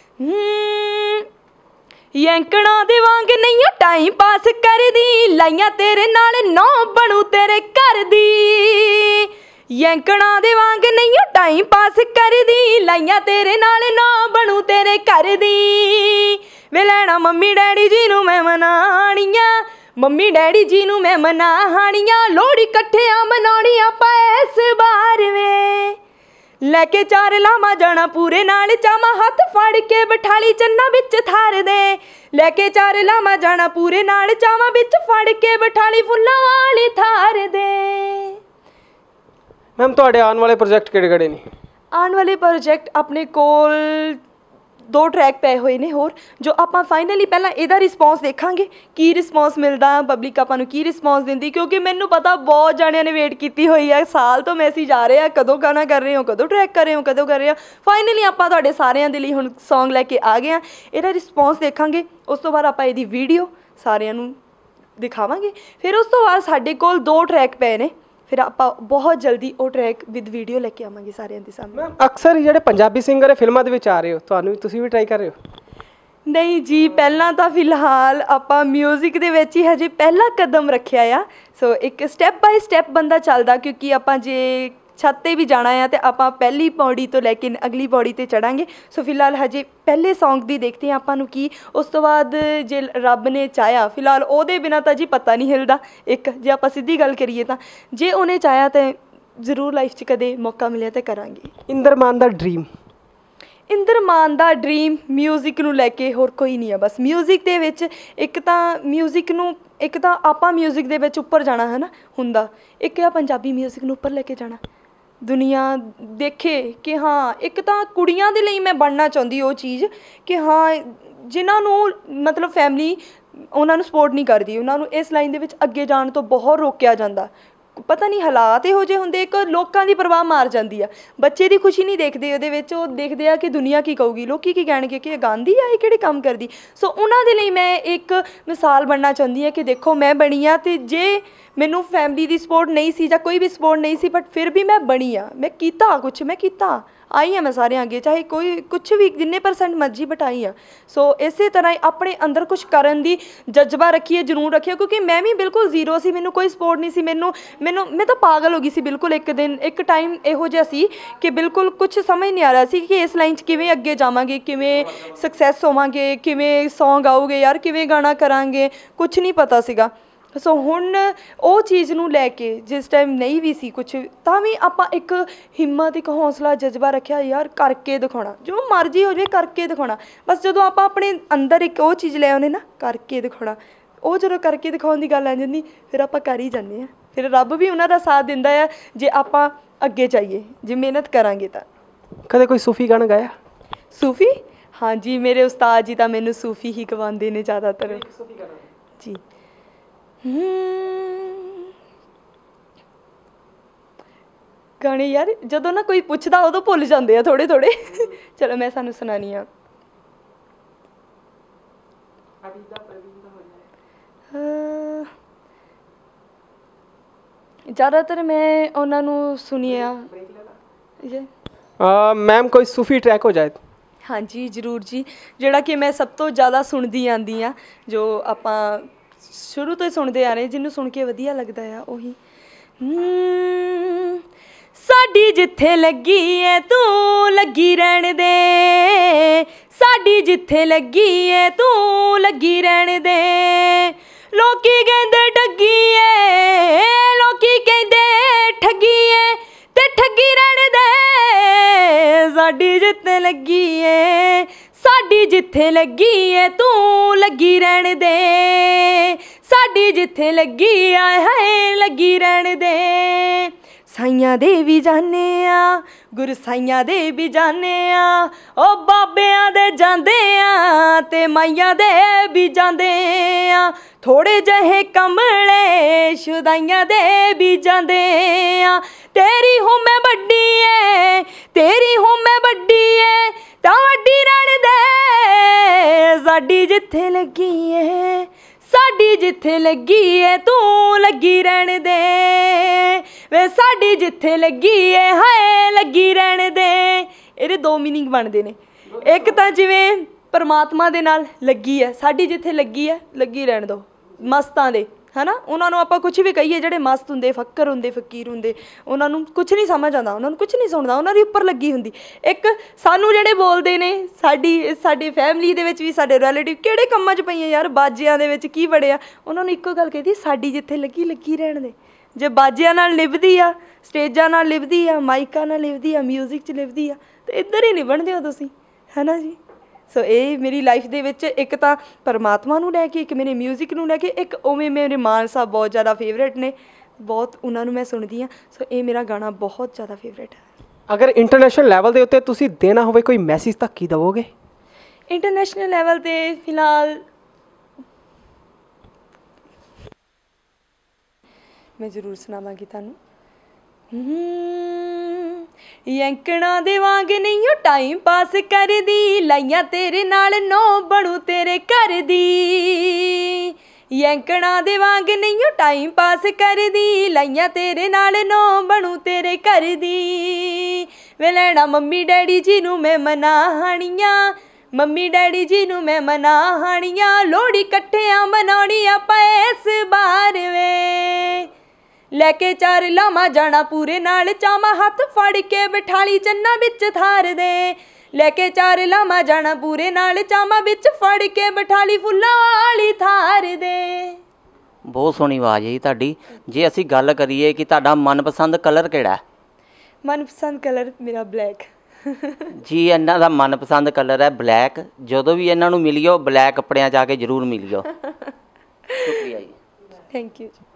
S2: ਯੈਂਕਣਾ ਦੇ ਵਾਂਗ ਨਹੀਂ ਟਾਈਮ ਪਾਸ ਕਰਦੀ, ਲਾਈਆਂ ਤੇਰੇ ਨਾਲ ਨੌ ਬਣੂ ਤੇਰੇ ਘਰ ਦੀ। ਯੈਂਕਣਾ ਦੇ ਵਾਂਗ ਨਹੀਂ ਟਾਈਮ ਪਾਸ ਕਰਦੀ, ਲਾਈਆਂ ਤੇਰੇ ਨਾਲ ਨੌ ਬਣੂ ਤੇਰੇ ਘਰ ਦੀ। ਵੇ ਲੈਣਾ ਮੰਮੀ ਡੈਡੀ ਜੀ ਨੂੰ ਮੈਂ ਮਨਾਣੀਆਂ, ਮੰਮੀ ਡੈਡੀ ਜੀ ਨੂੰ ਮੈਂ ਮਨਾਣੀਆਂ, ਲੋਹੜੀ ਇਕੱਠਿਆਂ ਮਨਾਉਣੀ ਆਪਾਂ ਇਸ ਵਾਰ ਵੇ। ਲੈ ਕੇ ਚਾਰ ਲਾਵਾਂ ਜਾਣਾ ਪੂਰੇ ਨਾਲ ਚਾਵਾਂ, ਹੱਥ ਫੜ ਕੇ ਬਿਠਾਲੀ ਚੰਨਾ ਵਿੱਚ ਥਾਰ ਦੇ। ਲੈ ਕੇ ਚਾਰ ਲਾਵਾਂ ਜਾਣਾ ਪੂਰੇ ਨਾਲ ਚਾਵਾਂ, ਵਿੱਚ ਫੜ ਕੇ ਬਿਠਾਲੀ ਫੁੱਲਾਂ ਵਾਲੀ ਥਾਰ ਦੇ।
S1: ਮੈਮ ਤੁਹਾਡੇ ਆਉਣ ਵਾਲੇ ਪ੍ਰੋਜੈਕਟ ਕਿਹੜੇ ਕਿਹੜੇ ਨੇ?
S2: ਆਉਣ ਵਾਲੇ ਪ੍ਰੋਜੈਕਟ ਆਪਣੇ ਕੋਲ ਦੋ ਟਰੈਕ ਪਏ ਹੋਏ ਨੇ ਹੋਰ, ਜੋ ਆਪਾਂ ਫਾਈਨਲੀ ਪਹਿਲਾਂ ਇਹਦਾ ਰਿਸਪੌਂਸ ਦੇਖਾਂਗੇ, ਕੀ ਰਿਸਪੌਂਸ ਮਿਲਦਾ, ਪਬਲਿਕ ਆਪਾਂ ਨੂੰ ਕੀ ਰਿਸਪੌਂਸ ਦਿੰਦੀ। ਕਿਉਂਕਿ ਮੈਨੂੰ ਪਤਾ ਬਹੁਤ ਜਾਣਿਆਂ ਨੇ ਵੇਟ ਕੀਤੀ ਹੋਈ ਹੈ, ਸਾਲ ਤੋਂ ਮੈਸੇਜ ਆ ਰਹੇ ਆ ਕਦੋਂ ਗਾਣਾ ਕਰ ਰਹੇ ਹੋ, ਕਦੋਂ ਟਰੈਕ ਕਰ ਰਹੇ ਹੋ, ਕਦੋਂ ਕਰ ਰਹੇ ਹੋ। ਫਾਈਨਲੀ ਆਪਾਂ ਤੁਹਾਡੇ ਸਾਰਿਆਂ ਦੇ ਲਈ ਹੁਣ ਸੌਂਗ ਲੈ ਕੇ ਆ ਗਏ ਹਾਂ, ਇਹਦਾ ਰਿਸਪੌਂਸ ਦੇਖਾਂਗੇ। ਉਸ ਤੋਂ ਬਾਅਦ ਆਪਾਂ ਇਹਦੀ ਵੀਡੀਓ ਸਾਰਿਆਂ ਨੂੰ ਦਿਖਾਵਾਂਗੇ। ਫਿਰ ਉਸ ਤੋਂ ਬਾਅਦ ਸਾਡੇ ਕੋਲ ਦੋ ਟਰੈਕ ਪਏ ਨੇ, ਫਿਰ ਆਪਾਂ ਬਹੁਤ ਜਲਦੀ ਉਹ ਟਰੈਕ ਵਿਦ ਵੀਡੀਓ ਲੈ ਕੇ ਆਵਾਂਗੇ ਸਾਰਿਆਂ ਦੇ ਸਾਹਮਣੇ।
S1: ਅਕਸਰ ਜਿਹੜੇ ਪੰਜਾਬੀ ਸਿੰਗਰ ਹੈ ਫਿਲਮਾਂ ਦੇ ਵਿੱਚ ਆ ਰਹੇ ਹੋ, ਤੁਹਾਨੂੰ ਤੁਸੀਂ ਵੀ ਟਰਾਈ ਕਰ ਰਹੇ ਹੋ?
S2: ਨਹੀਂ ਜੀ, ਪਹਿਲਾਂ ਤਾਂ ਫਿਲਹਾਲ ਆਪਾਂ ਮਿਊਜ਼ਿਕ ਦੇ ਵਿੱਚ ਹੀ ਹਜੇ ਪਹਿਲਾ ਕਦਮ ਰੱਖਿਆ ਆ। ਸੋ ਇੱਕ ਸਟੈਪ ਬਾਈ ਸਟੈਪ ਬੰਦਾ ਚੱਲਦਾ, ਕਿਉਂਕਿ ਆਪਾਂ ਜੇ ਛੱਤ 'ਤੇ ਵੀ ਜਾਣਾ ਆ ਤਾਂ ਆਪਾਂ ਪਹਿਲੀ ਪੌੜੀ ਤੋਂ ਲੈ ਕੇ ਅਗਲੀ ਪੌੜੀ 'ਤੇ ਚੜਾਂਗੇ। ਸੋ ਫਿਲਹਾਲ ਹਜੇ ਪਹਿਲੇ ਸੌਂਗ ਦੀ ਦੇਖਦੇ ਹਾਂ ਆਪਾਂ ਨੂੰ ਕੀ, ਉਸ ਤੋਂ ਬਾਅਦ ਜੇ ਰੱਬ ਨੇ ਚਾਹਿਆ, ਫਿਲਹਾਲ ਉਹਦੇ ਬਿਨਾਂ ਤਾਂ ਜੀ ਪਤਾ ਨਹੀਂ ਹਿਲਦਾ। ਇੱਕ ਜੇ ਆਪਾਂ ਸਿੱਧੀ ਗੱਲ ਕਰੀਏ ਤਾਂ ਜੇ ਉਹਨੇ ਚਾਹਿਆ ਤਾਂ ਜ਼ਰੂਰ ਲਾਈਫ 'ਚ ਕਦੇ ਮੌਕਾ ਮਿਲਿਆ ਤਾਂ ਕਰਾਂਗੇ।
S1: ਇੰਦਰ ਮਾਨ ਦਾ ਡਰੀਮ?
S2: ਇੰਦਰ ਮਾਨ ਦਾ ਡਰੀਮ ਮਿਊਜ਼ਿਕ ਨੂੰ ਲੈ ਕੇ ਹੋਰ ਕੋਈ ਨਹੀਂ ਆ। ਬਸ ਮਿਊਜ਼ਿਕ ਦੇ ਵਿੱਚ ਇੱਕ ਤਾਂ ਮਿਊਜ਼ਿਕ ਨੂੰ, ਇੱਕ ਤਾਂ ਆਪਾਂ ਮਿਊਜ਼ਿਕ ਦੇ ਵਿੱਚ ਉੱਪਰ ਜਾਣਾ ਹੈ ਨਾ ਹੁੰਦਾ, ਇੱਕ ਆ ਪੰਜਾਬੀ ਮਿਊਜ਼ਿਕ ਨੂੰ ਉੱਪਰ ਲੈ ਕੇ ਜਾਣਾ, ਦੁਨੀਆ ਦੇਖੇ ਕਿ ਹਾਂ। ਇੱਕ ਤਾਂ ਕੁੜੀਆਂ ਦੇ ਲਈ ਮੈਂ ਬਣਨਾ ਚਾਹੁੰਦੀ ਉਹ ਚੀਜ਼ ਕਿ ਹਾਂ, ਜਿਨ੍ਹਾਂ ਨੂੰ ਮਤਲਬ ਫੈਮਿਲੀ ਉਹਨਾਂ ਨੂੰ ਸਪੋਰਟ ਨਹੀਂ ਕਰਦੀ, ਉਹਨਾਂ ਨੂੰ ਇਸ ਲਾਈਨ ਦੇ ਵਿੱਚ ਅੱਗੇ ਜਾਣ ਤੋਂ ਬਹੁਤ ਰੋਕਿਆ ਜਾਂਦਾ। ਪਤਾ ਨਹੀਂ ਹਾਲਾਤ ਇਹੋ ਜਿਹੇ ਹੁੰਦੇ, ਇੱਕ ਲੋਕਾਂ ਦੀ ਪਰਵਾਹ ਮਾਰ ਜਾਂਦੀ ਆ। ਬੱਚੇ ਦੀ ਖੁਸ਼ੀ ਨਹੀਂ ਦੇਖਦੇ ਉਹਦੇ ਵਿੱਚ, ਉਹ ਦੇਖਦੇ ਆ ਕਿ ਦੁਨੀਆ ਕੀ ਕਹੂਗੀ, ਲੋਕੀ ਕੀ ਕਹਿਣਗੇ ਕਿ ਇਹ ਗਾਉਂਦੀ ਆ, ਇਹ ਕਿਹੜੇ ਕੰਮ ਕਰਦੀ। ਸੋ ਉਹਨਾਂ ਦੇ ਲਈ ਮੈਂ ਇੱਕ ਮਿਸਾਲ ਬਣਨਾ ਚਾਹੁੰਦੀ ਹਾਂ ਕਿ ਦੇਖੋ ਮੈਂ ਬਣੀ ਆ, ਅਤੇ ਜੇ ਮੈਨੂੰ ਫੈਮਿਲੀ ਦੀ ਸਪੋਰਟ ਨਹੀਂ ਸੀ ਜਾਂ ਕੋਈ ਵੀ ਸਪੋਰਟ ਨਹੀਂ ਸੀ, ਬਟ ਫਿਰ ਵੀ ਮੈਂ ਬਣੀ ਆ, ਮੈਂ ਕੀਤਾ ਕੁਛ, ਮੈਂ ਕੀਤਾ, ਆਈ ਹਾਂ ਮੈਂ ਸਾਰਿਆਂ ਅੱਗੇ, ਚਾਹੇ ਕੋਈ ਕੁਛ ਵੀ ਜਿੰਨੇ ਪਰਸੈਂਟ ਮਰਜ਼ੀ ਬਟ ਆਈ ਹਾਂ। ਸੋ ਇਸੇ ਤਰ੍ਹਾਂ ਹੀ ਆਪਣੇ ਅੰਦਰ ਕੁਛ ਕਰਨ ਦੀ ਜਜ਼ਬਾ ਰੱਖੀਏ, ਜਨੂੰਨ ਰੱਖੀਏ, ਕਿਉਂਕਿ ਮੈਂ ਵੀ ਬਿਲਕੁਲ ਜ਼ੀਰੋ ਸੀ, ਮੈਨੂੰ ਕੋਈ ਸਪੋਰਟ ਨਹੀਂ ਸੀ। ਮੈਨੂੰ ਮੈਨੂੰ ਮੈਂ ਤਾਂ ਪਾਗਲ ਹੋ ਗਈ ਸੀ ਬਿਲਕੁਲ। ਇੱਕ ਦਿਨ ਇੱਕ ਟਾਈਮ ਇਹੋ ਜਿਹਾ ਸੀ ਕਿ ਬਿਲਕੁਲ ਕੁਛ ਸਮਝ ਨਹੀਂ ਆ ਰਿਹਾ ਸੀ ਕਿ ਇਸ ਲਾਈਨ 'ਚ ਕਿਵੇਂ ਅੱਗੇ ਜਾਵਾਂਗੇ, ਕਿਵੇਂ ਸਕਸੈਸ ਹੋਵਾਂਗੇ, ਕਿਵੇਂ ਸੌਂਗ ਆਊਗੇ ਯਾਰ, ਕਿਵੇਂ ਗਾਣਾ ਕਰਾਂਗੇ, ਕੁਛ ਨਹੀਂ ਪਤਾ ਸੀਗਾ। ਸੋ ਹੁਣ ਉਹ ਚੀਜ਼ ਨੂੰ ਲੈ ਕੇ ਜਿਸ ਟਾਈਮ ਨਹੀਂ ਵੀ ਸੀ ਕੁਛ, ਤਾਂ ਵੀ ਆਪਾਂ ਇੱਕ ਹਿੰਮਤ, ਇੱਕ ਹੌਸਲਾ, ਜਜ਼ਬਾ ਰੱਖਿਆ ਯਾਰ ਕਰਕੇ ਦਿਖਾਉਣਾ, ਜੋ ਮਰਜ਼ੀ ਹੋ ਜਾਵੇ ਕਰਕੇ ਦਿਖਾਉਣਾ। ਬਸ ਜਦੋਂ ਆਪਾਂ ਆਪਣੇ ਅੰਦਰ ਇੱਕ ਉਹ ਚੀਜ਼ ਲੈ ਆਉਂਦੇ ਨਾ, ਕਰਕੇ ਦਿਖਾਉਣਾ, ਉਹ ਜਦੋਂ ਕਰਕੇ ਦਿਖਾਉਣ ਦੀ ਗੱਲ ਆ ਜਾਂਦੀ ਫਿਰ ਆਪਾਂ ਕਰ ਹੀ ਜਾਂਦੇ ਹਾਂ। ਫਿਰ ਰੱਬ ਵੀ ਉਹਨਾਂ ਦਾ ਸਾਥ ਦਿੰਦਾ ਆ ਜੇ ਆਪਾਂ ਅੱਗੇ ਜਾਈਏ, ਜੇ ਮਿਹਨਤ ਕਰਾਂਗੇ ਤਾਂ।
S1: ਕਦੇ ਕੋਈ ਸੂਫੀ ਗਾਣਾ ਗਾਇਆ?
S2: ਸੂਫੀ? ਹਾਂਜੀ, ਮੇਰੇ ਉਸਤਾਦ ਜੀ ਤਾਂ ਮੈਨੂੰ ਸੂਫੀ ਹੀ ਗਵਾਉਂਦੇ ਨੇ ਜ਼ਿਆਦਾਤਰ ਜੀ। ਗਾਣੇ ਯਾਰ ਜਦੋਂ ਨਾ ਕੋਈ ਪੁੱਛਦਾ ਉਦੋਂ ਭੁੱਲ ਜਾਂਦੇ ਆ ਥੋੜ੍ਹੇ ਥੋੜ੍ਹੇ। ਚਲੋ ਮੈਂ ਸਾਨੂੰ ਸੁਣਾਉਂਦੀ ਹਾਂ। ਜ਼ਿਆਦਾਤਰ ਮੈਂ ਉਹਨਾਂ ਨੂੰ ਸੁਣਿਆ।
S1: ਮੈਮ ਕੋਈ ਸੂਫੀ ਟਰੈਕ ਹੋ ਜਾਏ? ਹਾਂਜੀ
S2: ਜ਼ਰੂਰ ਜੀ, ਜਿਹੜਾ ਕਿ ਮੈਂ ਸਭ ਤੋਂ ਜ਼ਿਆਦਾ ਸੁਣਦੀ ਆਉਂਦੀ ਹਾਂ, ਜੋ ਆਪਾਂ ਸ਼ੁਰੂ ਤੋਂ ਹੀ ਸੁਣਦੇ ਆ ਰਹੇ, ਜਿਹਨੂੰ ਸੁਣ ਕੇ ਵਧੀਆ ਲੱਗਦਾ ਆ ਉਹੀ। ਸਾਡੀ ਜਿੱਥੇ ਲੱਗੀ ਐ ਤੂੰ ਲੱਗੀ ਰਹਿਣ ਦੇ, ਸਾਡੀ ਜਿੱਥੇ ਲੱਗੀ ਐ ਤੂੰ ਲੱਗੀ ਰਹਿਣ ਦੇ, ਲੋਕੀ ਕਹਿੰਦੇ ਠੱਗੀ ਐ, ਲੋਕੀ ਕਹਿੰਦੇ ਠੱਗੀ ਐ, ਤੇ ਠੱਗੀ ਰਹਿਣ ਦੇ, ਸਾਡੀ ਜਿੱਥੇ ਲੱਗੀ ਐ, ਸਾਡੀ ਜਿੱਥੇ ਲੱਗੀ ਐ ਤੂੰ ਲੱਗੀ ਰਹਿਣ ਦੇ, ਸਾਡੀ ਜਿੱਥੇ ਲੱਗੀ ਆਏ ਹਾਏ ਲੱਗੀ ਰਹਿਣ ਦੇ। ਸਾਈਆਂ ਦੇ ਵੀ ਜਾਣੇ ਆ, ਗੁਰੂ ਸਾਈਆਂ ਦੇ ਵੀ ਜਾਣੇ ਆ, ਉਹ ਬਾਬਿਆਂ ਦੇ ਜਾਂਦੇ ਆ ਤੇ ਮਾਈਆਂ ਦੇ ਵੀ ਜਾਂਦੇ ਆ, ਥੋੜੇ ਜਿਹੇ ਕਮਲੇ ਸ਼ੁਦਾਈਆਂ ਦੇ ਵੀ ਜਾਂਦੇ ਆ। ਤੇਰੀ ਹੋ ਮੈਂ ਵੱਡੀ ਏ, ਤੇਰੀ ਹੋ ਮੈਂ ਵੱਡੀ ਏ, ਤਾਂ ਵੱਡੀ ਰਹਿਣ ਦੇ ਸਾਡੀ ਜਿੱਥੇ ਲੱਗੀ ਏ ਸਾਡੀ ਜਿੱਥੇ ਲੱਗੀ ਏ ਤੂੰ ਲੱਗੀ ਰਹਿਣ ਦੇ ਵੇ ਸਾਡੀ ਜਿੱਥੇ ਲੱਗੀ ਏ ਹਾਏ ਲੱਗੀ ਰਹਿਣ ਦੇ। ਇਹਦੇ ਦੋ ਮੀਨਿੰਗ ਬਣਦੇ ਨੇ। ਇੱਕ ਤਾਂ ਜਿਵੇਂ ਪਰਮਾਤਮਾ ਦੇ ਨਾਲ ਲੱਗੀ ਹੈ, ਸਾਡੀ ਜਿੱਥੇ ਲੱਗੀ ਹੈ ਲੱਗੀ ਰਹਿਣ ਦਿਓ। ਮਸਤਾਂ ਦੇ ਹੈ ਨਾ, ਉਹਨਾਂ ਨੂੰ ਆਪਾਂ ਕੁਛ ਵੀ ਕਹੀਏ, ਜਿਹੜੇ ਮਸਤ ਹੁੰਦੇ, ਫੱਕਰ ਹੁੰਦੇ, ਫਕੀਰ ਹੁੰਦੇ, ਉਹਨਾਂ ਨੂੰ ਕੁਛ ਨਹੀਂ ਸਮਝ ਆਉਂਦਾ, ਉਹਨਾਂ ਨੂੰ ਕੁਛ ਨਹੀਂ ਸੁਣਦਾ, ਉਹਨਾਂ ਦੀ ਉੱਪਰ ਲੱਗੀ ਹੁੰਦੀ। ਇੱਕ ਸਾਨੂੰ ਜਿਹੜੇ ਬੋਲਦੇ ਨੇ, ਸਾਡੀ ਸਾਡੀ ਫੈਮਿਲੀ ਦੇ ਵਿੱਚ ਵੀ ਸਾਡੇ ਰਿਲੇਟਿਵ ਕਿਹੜੇ ਕੰਮਾਂ 'ਚ ਪਈਆਂ ਯਾਰ, ਬਾਜਿਆਂ ਦੇ ਵਿੱਚ ਕੀ ਬੜਿਆ, ਉਹਨਾਂ ਨੂੰ ਇੱਕੋ ਗੱਲ ਕਹਿੰਦੀ ਸਾਡੀ ਜਿੱਥੇ ਲੱਗੀ ਲੱਗੀ ਰਹਿਣ ਦੇ। ਜੇ ਬਾਜਿਆਂ ਨਾਲ ਲਿਭਦੀ ਆ, ਸਟੇਜਾਂ ਨਾਲ ਲਿਭਦੀ ਆ, ਮਾਈਕਾਂ ਨਾਲ ਲਿਭਦੀ ਆ, ਮਿਊਜ਼ਿਕ 'ਚ ਲਿਭਦੀ ਆ, ਤਾਂ ਇੱਧਰ ਹੀ ਨਹੀਂ ਬਣਦੇ ਹੋ ਤੁਸੀਂ, ਹੈ ਨਾ ਜੀ। ਸੋ ਇਹ ਮੇਰੀ ਲਾਈਫ ਦੇ ਵਿੱਚ ਇੱਕ ਤਾਂ ਪਰਮਾਤਮਾ ਨੂੰ ਲੈ ਕੇ, ਇੱਕ ਮੇਰੇ ਮਿਊਜ਼ਿਕ ਨੂੰ ਲੈ ਕੇ, ਇੱਕ ਉਵੇਂ ਮੇਰੇ ਮਾਨ ਸਾਹਿਬ ਬਹੁਤ ਜ਼ਿਆਦਾ ਫੇਵਰੇਟ ਨੇ, ਬਹੁਤ ਉਹਨਾਂ ਨੂੰ ਮੈਂ ਸੁਣਦੀ ਹਾਂ। ਸੋ ਇਹ ਮੇਰਾ ਗਾਣਾ ਬਹੁਤ ਜ਼ਿਆਦਾ ਫੇਵਰੇਟ ਹੈ।
S1: ਅਗਰ ਇੰਟਰਨੈਸ਼ਨਲ ਲੈਵਲ ਦੇ ਉੱਤੇ ਤੁਸੀਂ ਦੇਣਾ ਹੋਵੇ ਕੋਈ ਮੈਸੇਜ ਤਾਂ ਕੀ ਦੇਵੋਗੇ?
S2: ਇੰਟਰਨੈਸ਼ਨਲ ਲੈਵਲ 'ਤੇ ਫਿਲਹਾਲ ਮੈਂ ਜ਼ਰੂਰ ਸੁਣਾਵਾਂਗੀ ਤੁਹਾਨੂੰ। ਯੰਕਣਾ ਦੇ ਵਾਂਗ ਨਹੀਂ ਉਹ ਟਾਈਮ ਪਾਸ ਕਰਦੀ, ਲਾਈਆਂ ਤੇਰੇ ਨਾਲ ਨੋ ਬਣੂ ਤੇਰੇ ਘਰ ਦੀ। ਯੰਕਣਾ ਦੇ ਵਾਂਗ ਨਹੀਂ ਉਹ ਟਾਈਮ ਪਾਸ ਕਰਦੀ, ਲਾਈਆਂ ਤੇਰੇ ਨਾਲ ਨੋ ਬਣੂ ਤੇਰੇ ਘਰ ਦੀ। ਵੇ ਲੈਣਾ ਮੰਮੀ ਡੈਡੀ ਜੀ ਨੂੰ ਮੈਂ ਮਨਾਹਣੀਆਂ, ਮੰਮੀ ਡੈਡੀ ਜੀ ਨੂੰ ਮੈਂ ਮਨਾਹਣੀਆਂ, ਲੋਹੜੀ ਇਕੱਠਿਆਂ ਮਨਾਉਣੀ ਆਪਾਂ ਇਸ ਬਾਰ ਵੇ। ਲੈ ਕੇ ਚਾਰ ਲਾਵਾਂ ਜਾਣਾ ਪੂਰੇ ਨਾਲ ਚਾਵਾਂ, ਹੱਥ ਫੜ ਕੇ ਬਿਠਾਲੀ ਚੰਨਾ ਵਿੱਚ ਥਾਰ ਦੇ। ਲੈ ਕੇ ਚਾਰ ਲਾਵਾਂ ਜਾਣਾ ਪੂਰੇ ਨਾਲ ਚਾਵਾਂ, ਵਿੱਚ ਫੜ ਕੇ ਬਿਠਾਲੀ ਫੁੱਲਾਂ ਵਾਲੀ ਥਾਰ ਦੇ।
S3: ਬਹੁਤ ਸੋਹਣੀ ਆਵਾਜ਼ ਹੈ ਜੀ ਤੁਹਾਡੀ। ਜੇ ਅਸੀਂ ਗੱਲ ਕਰੀਏ ਕਿ ਤੁਹਾਡਾ ਮਨਪਸੰਦ ਕਲਰ ਕਿਹੜਾ ਹੈ?
S2: ਮਨਪਸੰਦ ਕਲਰ ਮੇਰਾ ਬਲੈਕ
S3: ਜੀ। ਇਹਨਾਂ ਦਾ ਮਨਪਸੰਦ ਕਲਰ ਹੈ ਬਲੈਕ। ਜਦੋਂ ਵੀ ਇਹਨਾਂ ਨੂੰ ਮਿਲਿਓ ਬਲੈਕ ਕੱਪੜਿਆਂ 'ਚ ਆ ਕੇ ਜ਼ਰੂਰ ਮਿਲਿਓ। ਸ਼ੁਕਰੀਆ ਜੀ,
S2: ਥੈਂਕ ਯੂ।